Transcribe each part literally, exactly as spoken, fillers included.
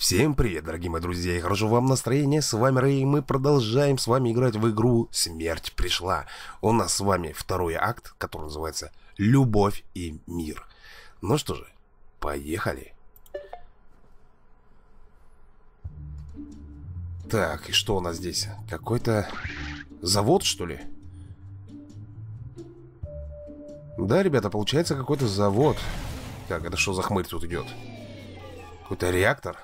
Всем привет, дорогие мои друзья, и хорошо вам настроения. С вами Рэй, и мы продолжаем с вами играть в игру «Смерть пришла». У нас с вами второй акт, который называется «Любовь и мир». Ну что же, поехали. Так, и что у нас здесь? Какой-то завод, что ли? Да, ребята, получается какой-то завод. Так, это что за хмырь тут идет? Какой-то реактор?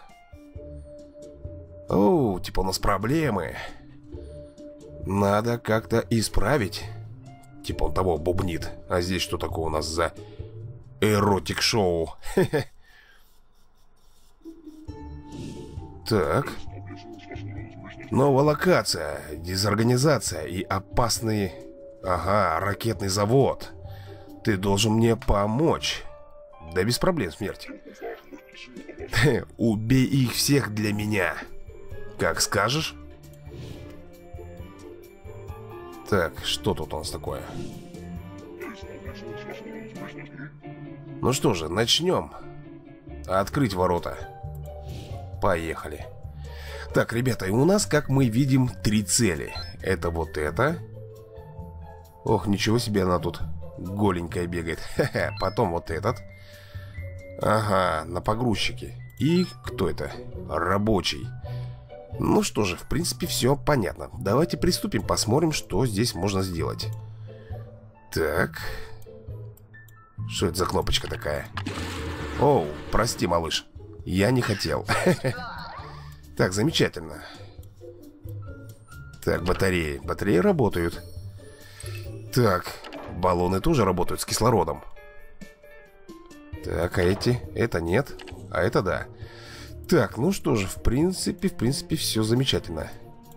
Оу, типа у нас проблемы. Надо как-то исправить. Типа он того бубнит. А здесь что такое у нас за эротик-шоу? Так. Новая локация, дезорганизация и опасный... Ага, ракетный завод. Ты должен мне помочь. Да без проблем, смерть. Убей их всех для меня. Как скажешь. Так, что тут у нас такое? Ну что же, начнем. Открыть ворота. Поехали. Так, ребята, и у нас, как мы видим, три цели. Это вот это. Ох, ничего себе, она тут голенькая бегает. Ха-ха. Потом вот этот. Ага, на погрузчике. И кто это? Рабочий. Ну что же, в принципе, все понятно. Давайте приступим, посмотрим, что здесь можно сделать. Так. Что это за кнопочка такая? Оу, прости, малыш. Я не хотел. Так, замечательно. Так, батареи. Батареи работают. Так, баллоны тоже работают с кислородом. Так, а эти? Это нет, а это да. Так, ну что же, в принципе, в принципе, все замечательно.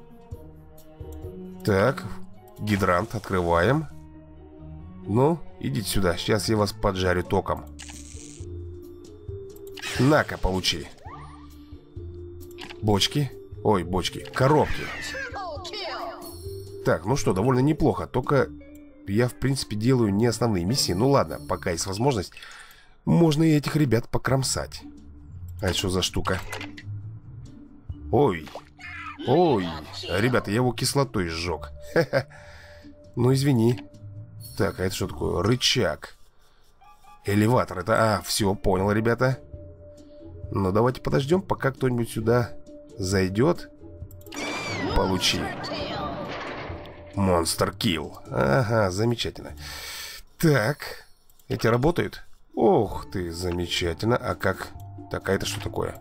Так, гидрант открываем. Ну, идите сюда, сейчас я вас поджарю током. На-ка, получи. Бочки. Ой, бочки, коробки. Так, ну что, довольно неплохо. Только я, в принципе, делаю не основные миссии. Ну ладно, пока есть возможность, можно и этих ребят покромсать. А это что за штука? Ой. Ой. Ребята, я его кислотой сжег. Ну, извини. Так, а это что такое? Рычаг. Элеватор. Это... А, все, понял, ребята. Ну, давайте подождем, пока кто-нибудь сюда зайдет. Получи. Монстр килл. Ага, замечательно. Так. Эти работают? Ох ты, замечательно. А как... Так, а это что такое?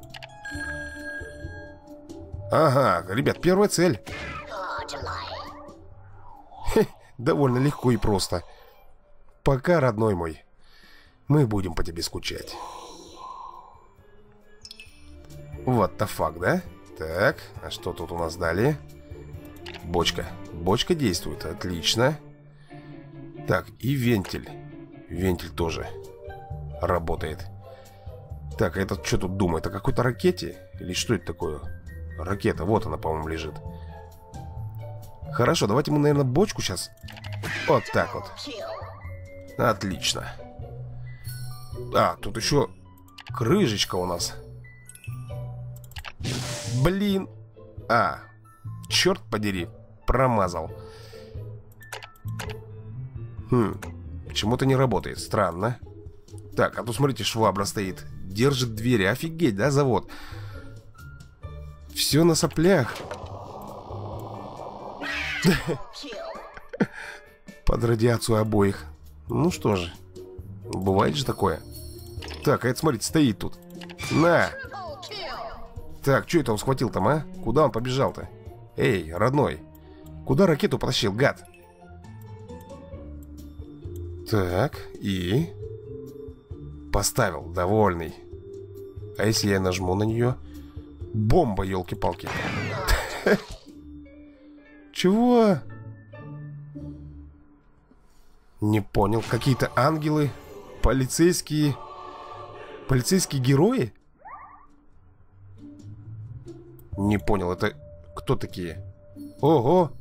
Ага, ребят, первая цель. Хе, довольно легко и просто. Пока, родной мой, мы будем по тебе скучать. Вот the fuck, да? Так, а что тут у нас далее? Бочка. Бочка действует, отлично. Так, и вентиль. Вентиль тоже работает. Так, а этот что тут думает? О какой-то ракете? Или что это такое? Ракета, вот она, по-моему, лежит. Хорошо, давайте мы, наверное, бочку сейчас. Вот так вот. Отлично. А, тут еще крышечка у нас. Блин. А, черт подери, промазал. Хм, почему-то не работает, странно. Так, а тут, смотрите, швабра стоит. Держит двери, офигеть, да, завод? Все на соплях. Под радиацию обоих. Ну что же, бывает же такое. Так, а это, смотрите, стоит тут. На. Так, что это он схватил там, а? Куда он побежал-то? Эй, родной, куда ракету потащил, гад? Так, и... Поставил, довольный. А если я нажму на нее? Бомба, елки-палки. Чего? Не понял. Какие-то ангелы? Полицейские? Полицейские герои? Не понял, это кто такие? Ого!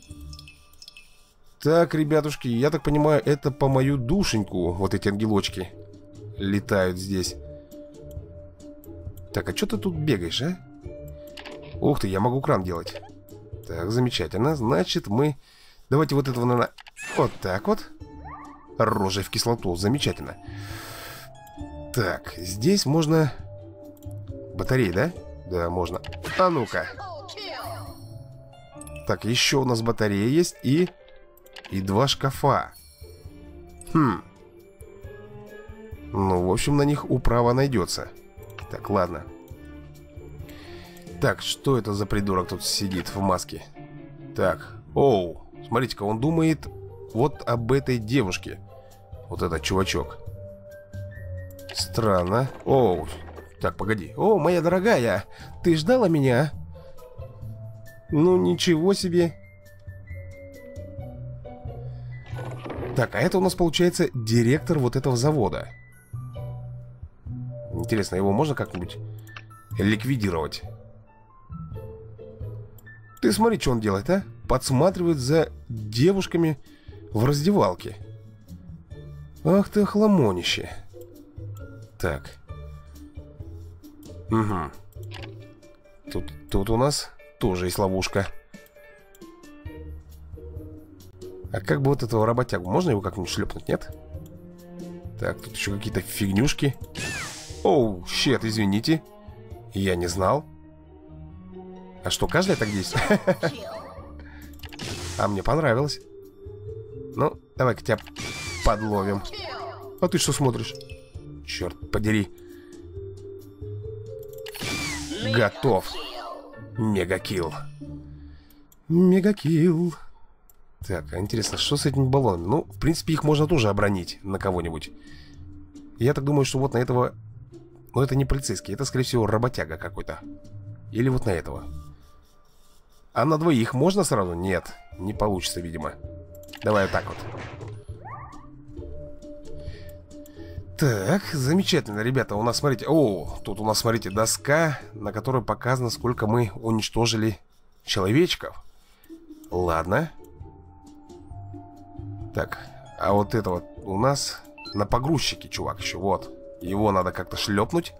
Так, ребятушки, я так понимаю, это по мою душеньку вот эти ангелочки летают здесь. Так, а что ты тут бегаешь, а? Ух ты, я могу кран делать. Так, замечательно. Значит, мы... Давайте вот этого, наверное... Вот так вот. Рожей в кислоту. Замечательно. Так, здесь можно... Батареи, да? Да, можно. А ну-ка. Так, еще у нас батарея есть и... И два шкафа. Хм. Ну, в общем, на них управа найдется. Так, ладно. Так, что это за придурок тут сидит в маске? Так, оу, смотрите-ка, он думает вот об этой девушке. Вот этот чувачок. Странно. Оу, так, погоди. О, моя дорогая, ты ждала меня? Ну, ничего себе. Так, а это у нас получается директор вот этого завода. Интересно, его можно как-нибудь ликвидировать? Ты смотри, что он делает, а? Подсматривает за девушками в раздевалке. Ах ты охламонище. Так. Угу. Тут, тут у нас тоже есть ловушка. А как бы вот этого работягу, можно его как-нибудь шлепнуть, нет? Так, тут еще какие-то фигнюшки. Оу, щет, извините. Я не знал. А что, каждый так действует? А мне понравилось. Ну, давай-ка тебя подловим. А ты что смотришь? Черт подери. Готов. Мегакилл. Мегакилл. Так, а интересно, что с этими баллонами? Ну, в принципе, их можно тоже обронить на кого-нибудь. Я так думаю, что вот на этого... Ну, это не полицейский, это, скорее всего, работяга какой-то. Или вот на этого. А на двоих можно сразу? Нет, не получится, видимо. Давай вот так вот. Так, замечательно, ребята. У нас, смотрите... О, тут у нас, смотрите, доска, на которой показано, сколько мы уничтожили человечков. Ладно. Так, а вот это вот у нас на погрузчике, чувак, еще. Вот. Его надо как-то шлепнуть.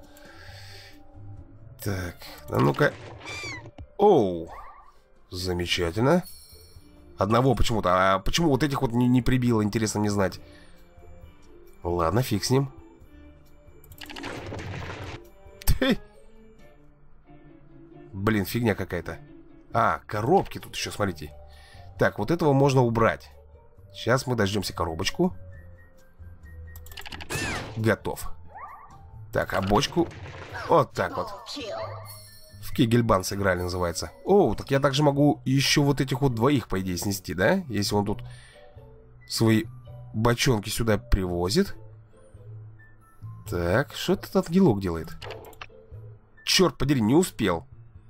Так, а ну-ка. Оу. Замечательно. Одного почему-то. А почему вот этих вот не, не прибило, интересно мне знать. Ладно, фиг с ним. Ты. Блин, фигня какая-то. А, коробки тут еще, смотрите. Так, вот этого можно убрать. Сейчас мы дождемся коробочку. Готов. Так, а бочку... Вот так вот. В Кегельбан сыграли, называется. О, так я также могу еще вот этих вот двоих, по идее, снести, да? Если он тут свои бочонки сюда привозит. Так, что этот ангелок делает? Черт подери, не успел.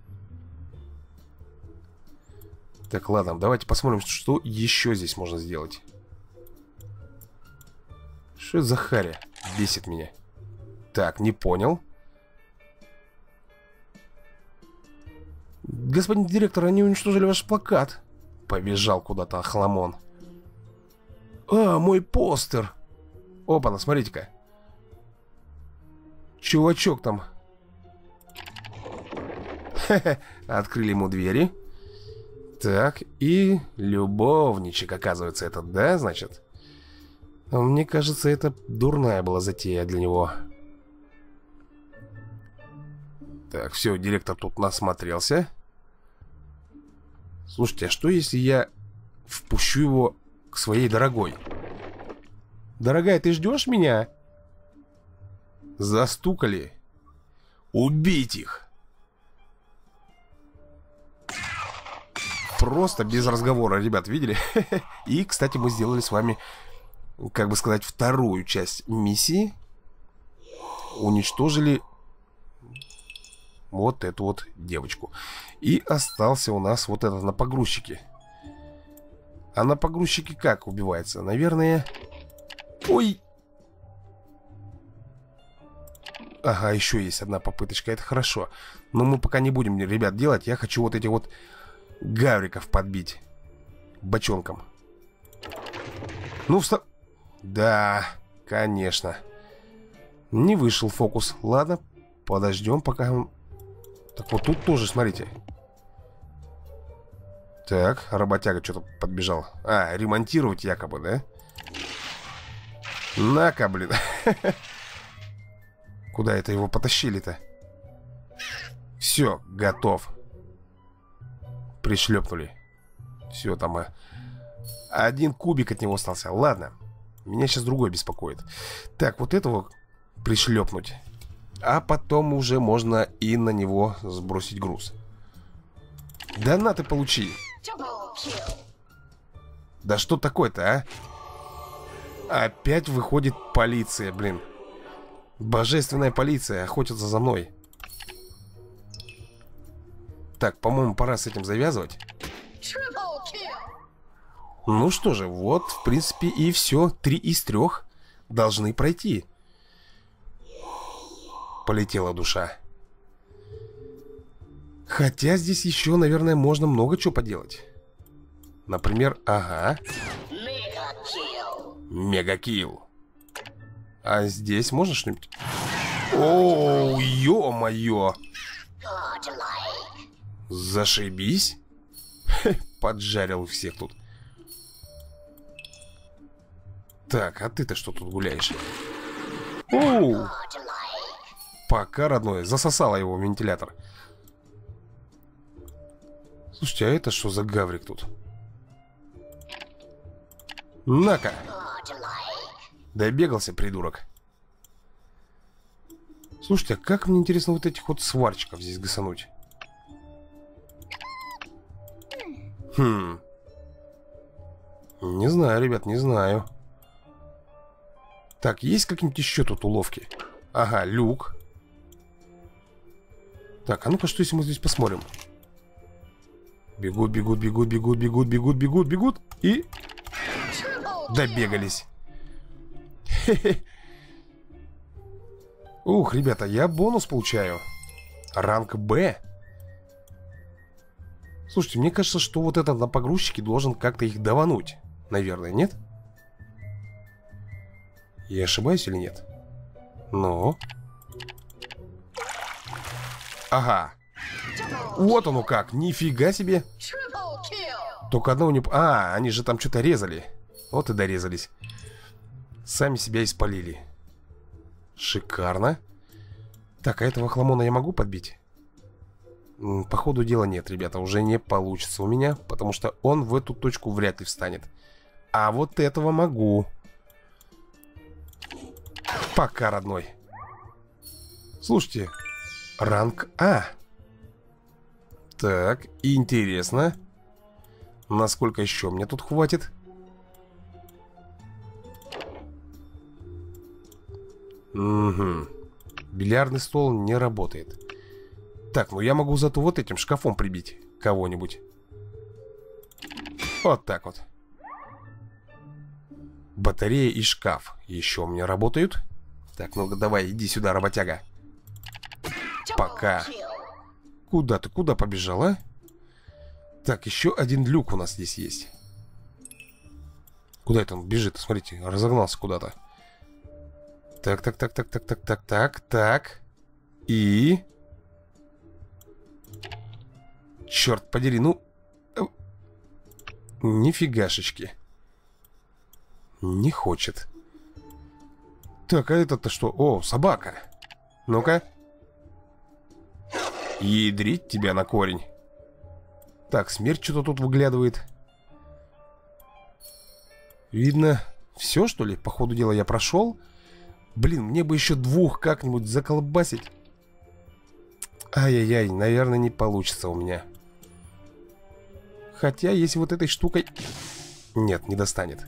Так, ладно, давайте посмотрим, что еще здесь можно сделать. Что это за харя? Бесит меня. Так, не понял. Господин директор, они уничтожили ваш плакат. Побежал куда-то охламон. А, мой постер. Опа-на, смотрите-ка. Чувачок там. Хе-хе. Открыли ему двери. Так, и любовничек, оказывается, этот, да, значит? Мне кажется, это дурная была затея для него. Так, все, директор тут насмотрелся. Слушайте, а что если я впущу его к своей дорогой? Дорогая, ты ждешь меня? Застукали. Убить их. Просто без разговора, ребят, видели? И, кстати, мы сделали с вами, как бы сказать, вторую часть миссии. Уничтожили вот эту вот девочку. И остался у нас вот этот на погрузчике. А на погрузчике как убивается? Наверное... Ой! Ага, еще есть одна попыточка, это хорошо. Но мы пока не будем, ребят, делать. Я хочу вот этих вот гавриков подбить бочонком. Ну, встав... Да, конечно. Не вышел фокус. Ладно, Подождем, пока он... Так, вот тут тоже, смотрите. Так, работяга что-то подбежал. А, ремонтировать якобы, да? На-ка, блин. Куда это его потащили-то? Все, готов. Пришлепнули. Все, там а... один кубик от него остался. Ладно, меня сейчас другой беспокоит. Так, вот этого пришлепнуть. А потом уже можно и на него сбросить груз. Да на ты получи. Да что такое-то, а? Опять выходит полиция, блин. Божественная полиция охотится за мной. Так, по-моему, пора с этим завязывать. Ну что же, вот, в принципе, и все. Три из трех должны пройти. Полетела душа. Хотя здесь еще, наверное, можно много чего поделать. Например, ага. Мегакилл. А здесь можно что-нибудь? О, ё-моё. Зашибись. Хе, поджарил всех тут. Так, а ты-то что тут гуляешь? Оу. Пока, родной, засосала его вентилятор. Слушайте, а это что за гаврик тут? На-ка. Добегался, придурок. Слушайте, а как мне интересно вот этих вот сварчиков здесь гасануть? Хм. Не знаю, ребят, не знаю. Так, есть какие-нибудь еще тут уловки? Ага, люк. Так, а ну-ка, что если мы здесь посмотрим? Бегут, бегут, бегут, бегут, бегут, бегут, бегут, бегут. И... добегались. Хе-хе. Ух, ребята, я бонус получаю. Ранг Б. Слушайте, мне кажется, что вот этот на погрузчике должен как-то их давануть. Наверное, нет? Я ошибаюсь или нет? Ну? Ага. Вот оно как, нифига себе. Только одного не... А, они же там что-то резали. Вот и дорезались. Сами себя испалили. Шикарно. Так, а этого хламона я могу подбить? По ходу дела нет, ребята, уже не получится у меня. Потому что он в эту точку вряд ли встанет. А вот этого могу. Пока, родной. Слушайте, ранг А. Так, интересно. Насколько еще мне тут хватит? Угу. Бильярдный стол не работает. Так, ну я могу зато вот этим шкафом прибить кого-нибудь. Вот так вот. Батарея и шкаф еще у меня работают. Так, ну-ка давай, иди сюда, работяга. Пока. Куда ты, куда побежала? Так, еще один люк у нас здесь есть. Куда это он бежит? Смотрите, разогнался куда-то. Так, так, так, так, так, так, так, так, так. И... черт подери, ну... Нифигашечки. Не хочет. Так, а это-то что? О, собака. Ну-ка. Ядрить тебя на корень. Так, смерть что-то тут выглядывает. Видно, все, что ли? По ходу дела я прошел. Блин, мне бы еще двух как-нибудь заколбасить. Ай-яй-яй, наверное, не получится у меня. Хотя, если вот этой штукой... Нет, не достанет.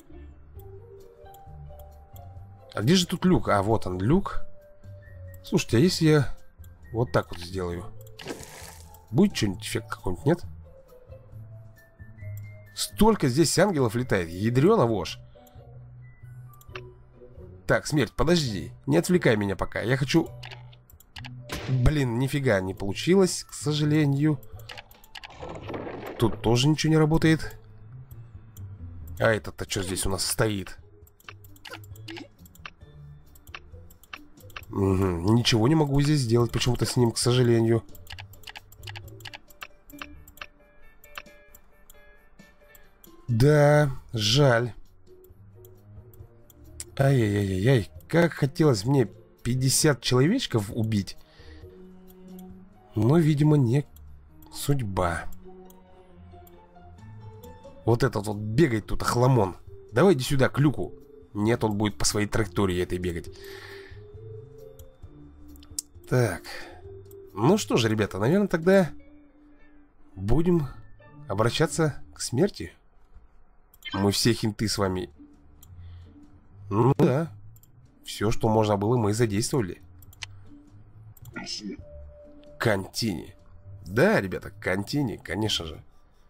А где же тут люк? А, вот он, люк. Слушайте, а если я вот так вот сделаю? Будет что-нибудь, эффект какой-нибудь, нет? Столько здесь ангелов летает, ядрёна вошь. Так, смерть, подожди. Не отвлекай меня пока, я хочу... Блин, нифига не получилось, к сожалению. Тут тоже ничего не работает. А этот-то что здесь у нас стоит? Угу. Ничего не могу здесь сделать почему-то с ним, к сожалению. Да, жаль. Ай-яй-яй-яй. Как хотелось мне пятьдесят человечков убить. Но, видимо, не судьба. Вот этот вот бегает тут охламон. Давай иди сюда, к люку. Нет, он будет по своей траектории этой бегать. Так. Ну что же, ребята, наверное, тогда будем обращаться к смерти. Мы все хинты с вами... Ну да. Все, что можно было, мы задействовали. Контини. Да, ребята, контини, конечно же.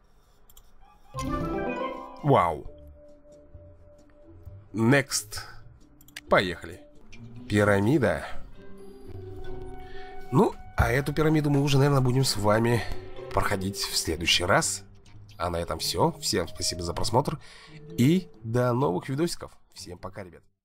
Вау. Next. Поехали. Пирамида. Ну, а эту пирамиду мы уже, наверное, будем с вами проходить в следующий раз. А на этом все. Всем спасибо за просмотр. И до новых видосиков. Всем пока, ребят.